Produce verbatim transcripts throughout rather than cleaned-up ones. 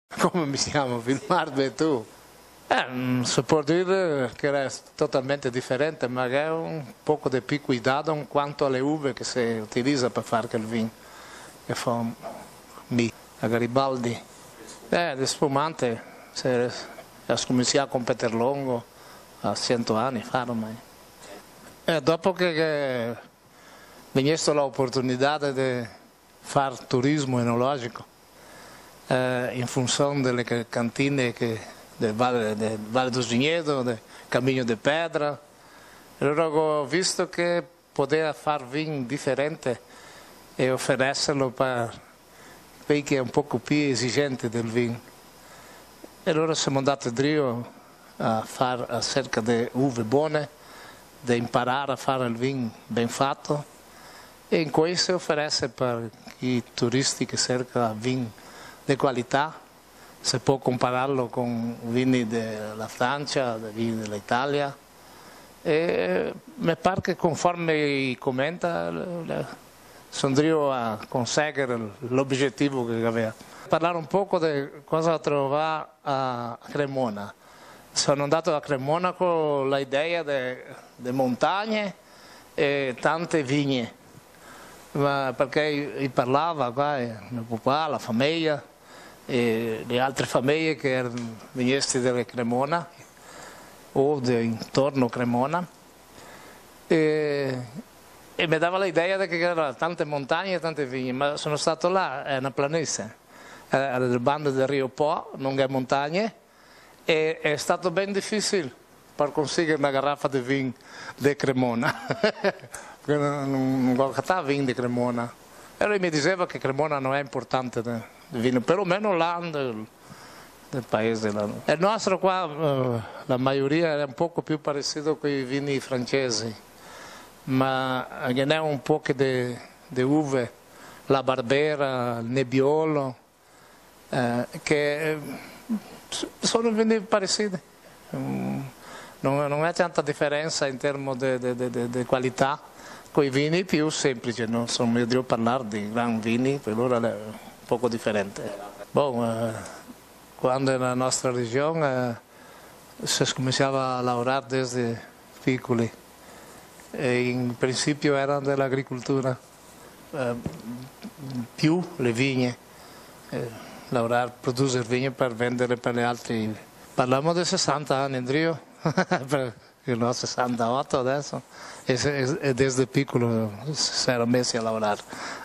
Come mi chiamo? Filmarmi tu? Eh, si può dire che è totalmente differente, ma è un poco di più cuidato in quanto alle uve che si utilizza per fare il vino, che fa mi, a Garibaldi. Eh, di spumante, si è cominciato con Peterlongo a cento anni fa ormai. E dopo che, che mi è stata l'opportunità di fare turismo enologico, eh, in funzione delle cantine che del Valle, del Valle do Vinhedo, del Cammino di Pedra. Allora ho visto che poteva fare vino differente e offrirlo per chi è un poco più esigente del vino. E allora siamo andati a Drio a fare a cerca di uve buone, di imparare a fare il vino ben fatto, e in questo offrirsi per i turisti che cercano vino di qualità. Si può compararlo con vini della Francia, vini dell'Italia, e mi pare che conforme commenta sono riuscito a conseguire l'obiettivo che aveva. Parlare un po' di cosa trovare a Cremona. Sono andato a Cremona con l'idea di montagne e tante vigne, ma perché parlava qua, mio papà, la famiglia, e le altre famiglie che erano venuti da Cremona o di intorno a Cremona, e, e mi dava l'idea che c'erano tante montagne e tante vigne, ma sono stato là, è una planisce, è il bando del Rio Po, non è montagne, e è stato ben difficile per conseguire una garrafa di vino di Cremona, perché non ho vino di Cremona. E lui mi diceva che Cremona non è importante il vino, perlomeno là del, del paese. Il nostro qua, la maggioria è un poco più parecido con i vini francesi, ma ce n'è un po' di, di uve, la Barbera, il Nebbiolo, eh, che sono vini parecidi. Non, non è tanta differenza in termini di, di, di, di qualità. Con i vini più semplici, non so meglio parlare di gran vini, per loro è un poco differente. Bon, eh, quando nella nostra regione eh, si cominciava a lavorare desde piccoli, e in principio era dell'agricoltura, eh, più le vigne, eh, lavorare, produrre vigne per vendere per le altre. Parliamo di sessanta anni in Drio. Io ne ho sessantotto adesso e, e desde piccolo si era messi a lavorare.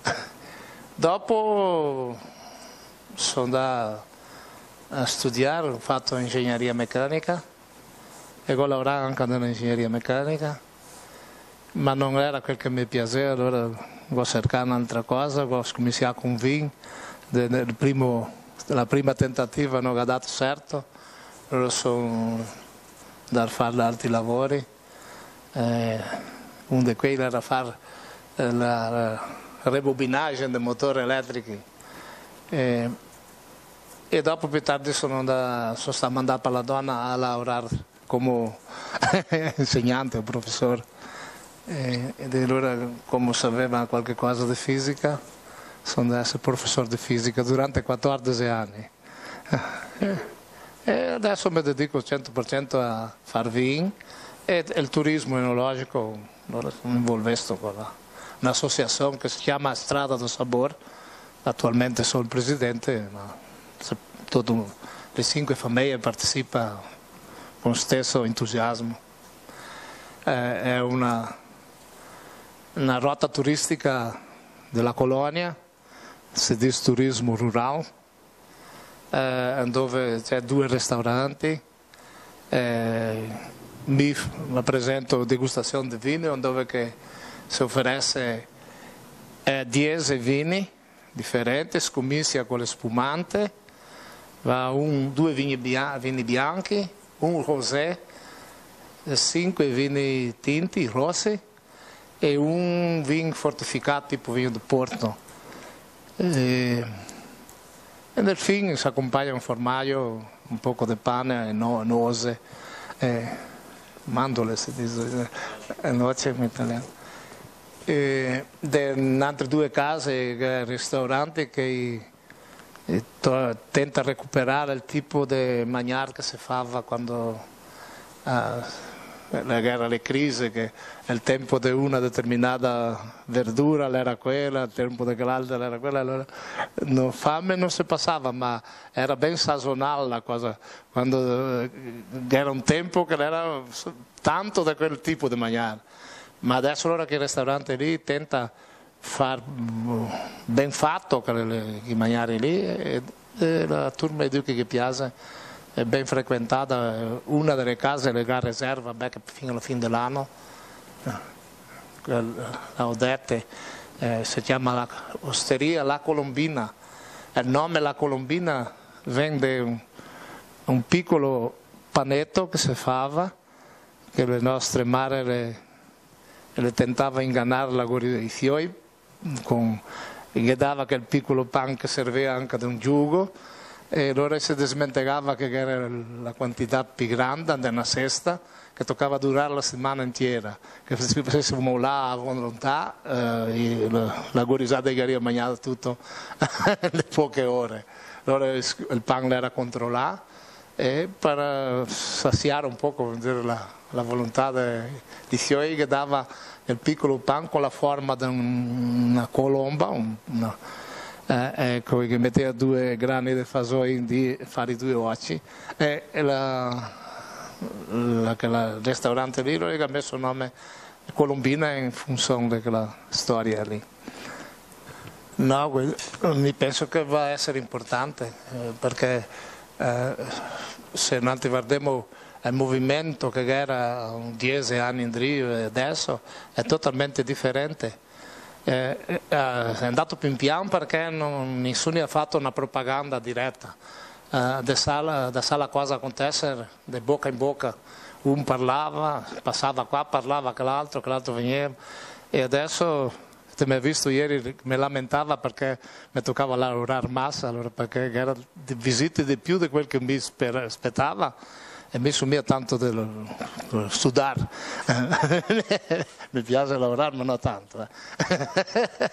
Dopo sono andato a studiare, ho fatto ingegneria meccanica e ho lavorato anche nell'ingegneria meccanica, ma non era quel che mi piaceva, allora ho cercato un'altra cosa, ho cominciato con vino, la prima tentativa non ha dato certo, allora sono da fare altri lavori, eh, uno di quelli era fare eh, la rebobinaggio dei motori elettrici, eh, e dopo più tardi sono, andato, sono stato mandato per la donna a lavorare come insegnante o professore, eh, ed allora come sapeva qualche cosa di fisica sono andato a essere professore di fisica durante quattordici anni. E adesso mi dedico al cento per cento a far vino e il turismo enologico, allora mi involvesto con un'associazione che si chiama Strada do Sabor, attualmente sono il presidente, ma tutte le cinque famiglie partecipano con lo stesso entusiasmo. Eh, è una, una rotta turistica della colonia, si dice turismo rurale, Eh, dove c'è due ristoranti, eh, mi presento degustazione di vino dove che si offrisce eh, dieci vini differenti, scommessi con le spumante, va un, due vini, bia, vini bianchi, un rosé, cinque vini tinti rossi e un vino fortificato tipo vino di Porto. Eh, E nel film si accompagna un formaggio, un po' di pane, no, nose, eh, mandorle si dice, eh, noce in italiano. E in altre due case, ristoranti che e tenta recuperare il tipo di mangiare che si faceva quando uh, la guerra, le crisi, che il tempo di una determinata verdura era quella, il tempo di quell'altra era quella, allora no, fame non si passava, ma era ben sazonale la cosa, quando uh, era un tempo che era tanto da quel tipo di mangiare, ma adesso allora che il ristorante lì tenta far ben fatto i mangiare lì e, e la turma di Duchi che piace è ben frequentata, una delle case le ga riserva beh, fino alla fine dell'anno, la Odette, eh, si chiama la Osteria La Colombina, il nome La Colombina vende un, un piccolo panetto che si fava, che le nostre madri le, le tentava ingannare la i fioi, con, gli dava quel piccolo pan che serviva anche di un giugo e allora si dismentegava che era la quantità più grande di una cesta che toccava durare la settimana intera, che se facessimo là a volontà eh, la, la guarisata che aveva mangiato tutto in poche ore. Allora il pan era controllato e per saziare un po' la, la volontà di Fioi che dava il piccolo pan con la forma di una colomba, una, eh, ecco, che metteva due grani di fagioli di fare due occhi e, e la, la, il ristorante lì lo ha messo il nome Colombina in funzione di quella storia lì. No, mi penso che va a essere importante eh, perché eh, se noi guardiamo il movimento che era dieci anni in Rio e adesso è totalmente differente. Eh, eh, è andato pian piano perché non, nessuno ha fatto una propaganda diretta. Eh, da sala, da sala cosa acontece di bocca in bocca. Un parlava, passava qua, parlava che l'altro, che l'altro veniva. E adesso, te mi hai visto ieri, mi lamentava perché mi toccava lavorare massa, allora perché era di visite di più di quel che mi aspettava. E mi somiglia tanto di sudare, mi piace lavorare ma non tanto. Eh.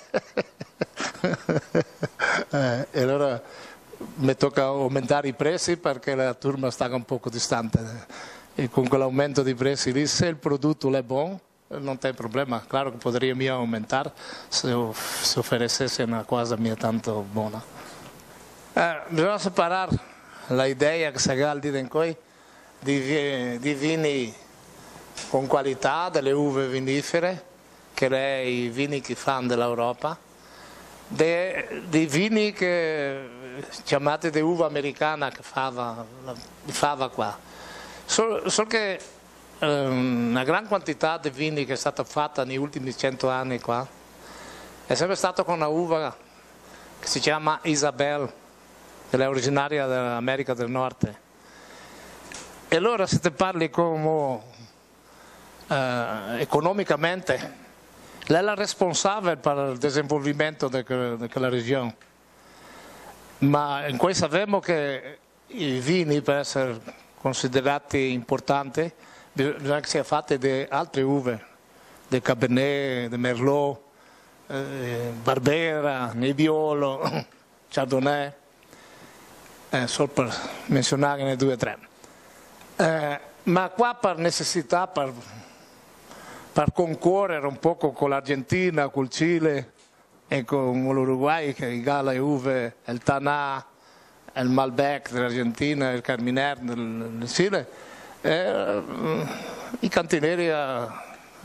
eh, e allora mi tocca aumentare i prezzi perché la turma sta un poco distante e con quell'aumento di prezzi lì se il prodotto è buono non c'è problema, claro che potrei io aumentare se, se offeresse una cosa mia tanto buona. Eh, bisogna separare l'idea che si ha al di dentro Di, di vini con qualità, delle uve vinifere, che è i vini che fanno dell'Europa, dei vini che, chiamati di uva americana che fava, fava qua. Solo so che um, una gran quantità di vini che è stata fatta negli ultimi cento anni qua è sempre stata con una uva che si chiama Isabel, che è originaria dell'America del Nord. E allora se ti parli come eh, economicamente, lei è la responsabile per il sviluppo di quella regione, ma in questo sappiamo che i vini per essere considerati importanti bisogna che siano fatti di altre uve, di Cabernet, di Merlot, eh, Barbera, Nebbiolo, Chardonnay, eh, solo per menzionare due o tre. Eh, ma qua per necessità, per, per concorrere un po' con l'Argentina, col Cile e con l'Uruguay, che ha le uve, il Taná, il Malbec dell'Argentina, il Carminer del, del Cile, eh, i cantineri hanno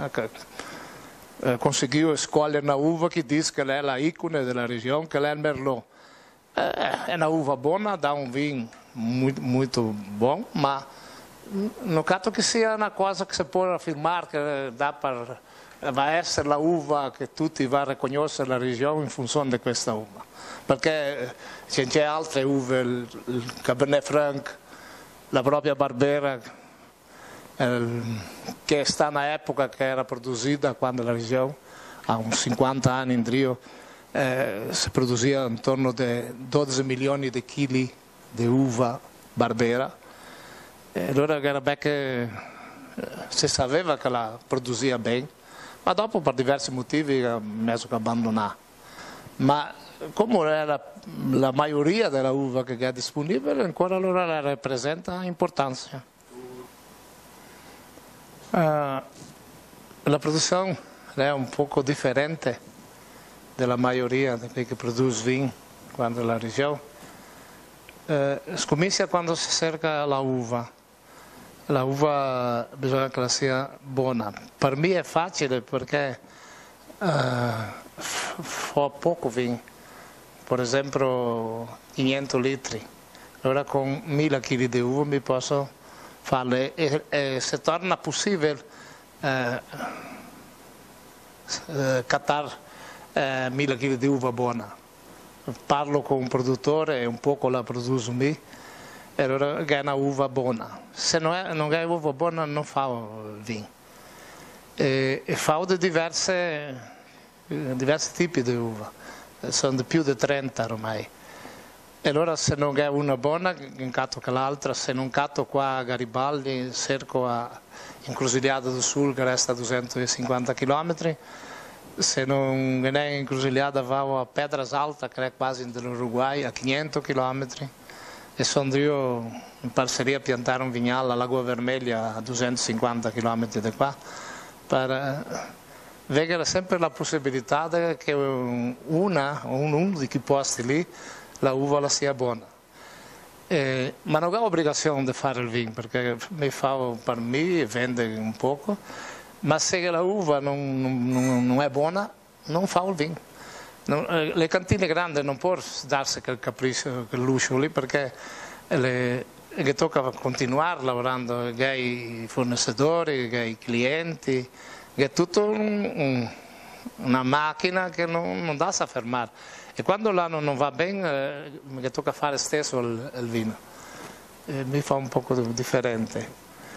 eh, conseguito scogliere una uva che dice che è la icona della regione, che è il Merlot. Eh, è una uva buona, dà un vino molto, molto buono, ma non credo che sia una cosa che si può affermare che dà per, va essere la uva che tutti vanno a riconoscere la regione in funzione di questa uva, perché c'è altre uve, il, il Cabernet Franc, la propria Barbera, il, che sta in un'epoca che era produtta quando la regione ha uns cinquanta anni in Rio, eh, si produceva intorno a dodici milioni di chili di uva Barbera. E allora era beh che si sapeva che la produceva bene, ma dopo per diversi motivi ha messo che abbandonare. Ma come è la, la maggioria della uva che è disponibile, ancora allora la rappresenta importanza. Uh, la produzione è un poco differente della maggioria di quelli che produce vino quando la regione. Uh, scommessa quando si cerca la uva. La uva bisogna che la sia buona. Per me è facile perché uh, fa poco vino, per esempio quindici litri. Allora con mille chili di uva mi posso farle e, e se torna possibile eh, eh, cattare eh, mille chili di uva buona. Parlo con un produttore e un po' la produco me. E allora è una uva buona. Se non è, non è uva buona non fa il vino. E, e fa di diverse, diversi tipi di uva, sono di più di trenta ormai. E allora se non è una buona, incatto che l'altra, se non catto qua a Garibaldi, cerco a Encruzilhada do Sul che resta a duecentocinquanta chilometri, se non è in Encruzilhada vado a Pedras Altas che è quasi dell'Uruguay a quindici chilometri. E sono io in parceria a piantare un vignale a Lagoa Vermelha a duecentocinquanta chilometri da qua per vedere sempre la possibilità che una o uno di quei posti lì la uva la sia buona. Eh, ma non ho obbligazione di fare il vino perché mi fa per me e vende un poco, ma se la uva non, non, non è buona non fa il vino. Le cantine grandi non possono darsi quel capriccio, quel lusso lì perché le, le tocca continuare lavorando con i fornitori, con i clienti, è tutta un, un, una macchina che non, non dà a fermare e quando l'anno non va bene eh, mi tocca fare stesso il, il vino, e mi fa un po' differente.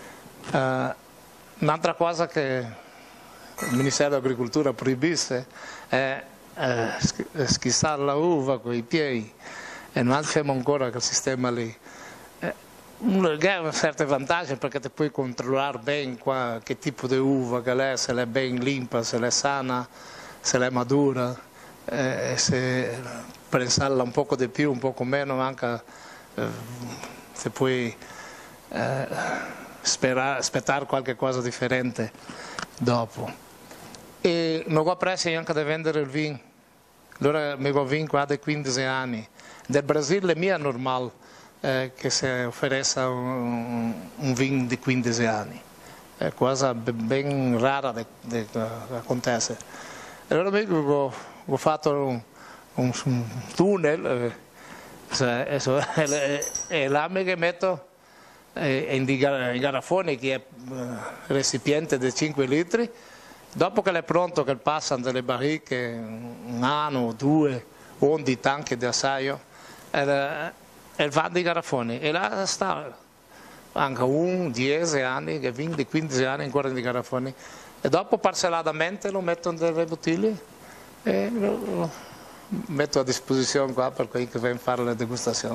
Uh, un'altra cosa che il Ministero dell'Agricoltura proibisse è Eh, schizzare la uva con i piedi e non abbiamo ancora quel sistema lì. Eh, ha un certo vantaggio perché ti puoi controllare bene qua, che tipo di uva che è, se è ben limpa, se è sana, se è madura, eh, se prensarla un poco di più, un poco meno, anche eh, se puoi eh, sperare, aspettare qualche cosa differente dopo. E non ho preso anche da vendere il vino. Allora mi ho vinto qua da quindici anni. Nel Brasile mi è normale eh, che si offrisse un, un vino di quindici anni. È cosa ben rara che acontece. Allora mi ho, ho fatto un, un, un tunnel eh, cioè, e, e là mi metto eh, in, in garrafoni che è eh, recipiente di cinque litri. Dopo che è pronto, che passano delle barriche, un anno, due, o di tanchi di assaio, e, e va di garrafoni. E là sta anche un, dieci anni, che venti, quindici anni ancora di garrafoni. E dopo parcelladamente lo metto nelle bottiglie e lo, lo metto a disposizione qua per quelli che vengono a fare la degustazione.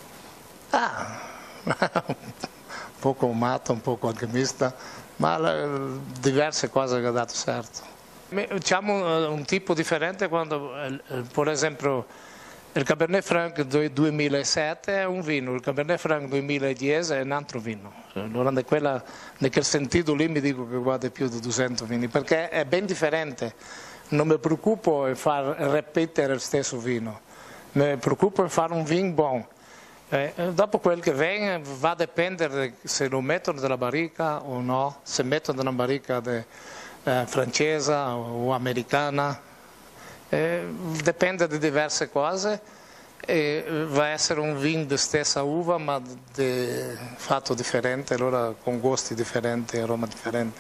Ah, un poco matto, un poco alchimista. Ma diverse cose che ha dato certo. Diciamo un tipo differente quando, per esempio, il Cabernet Franc duemilasette è un vino, il Cabernet Franc duemiladieci è un altro vino. Allora in quella, in quel sentito lì mi dico che guarda più di duecento vini, perché è ben differente. Non mi preoccupo di far ripetere il stesso vino, mi preoccupo di fare un vino buono. Eh, dopo quel che viene va a dipendere se lo mettono nella barrica o no, se mettono nella barrica de, eh, francese o americana, eh, dipende di diverse cose e va a essere un vino di stessa uva ma di fatto differente, allora con gusti differenti, aroma differenti.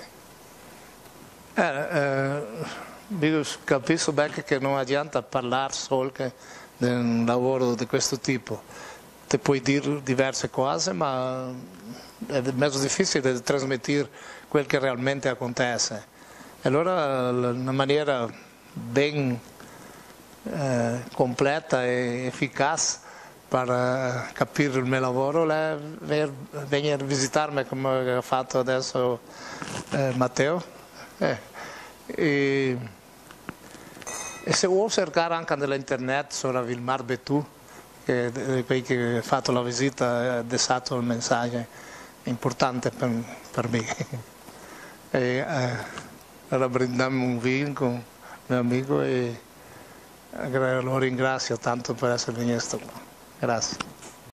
Eh, eh, capisco bene che non adianta parlare solo di un lavoro di questo tipo. Ti puoi dire diverse cose, ma è molto difficile trasmettere quel che realmente acontece. E allora una maniera ben eh, completa e efficace per eh, capire il mio lavoro è venire a visitarmi come ha fatto adesso eh, Matteo. Eh, e, E se vuoi cercare anche nell'internet sulla Vilmar Betù, che poi che ha fatto la visita ha lasciato il messaggio importante per, per me. E, eh, allora brindiamo un vino con il mio amico e lo ringrazio tanto per essere venuto qua. Grazie.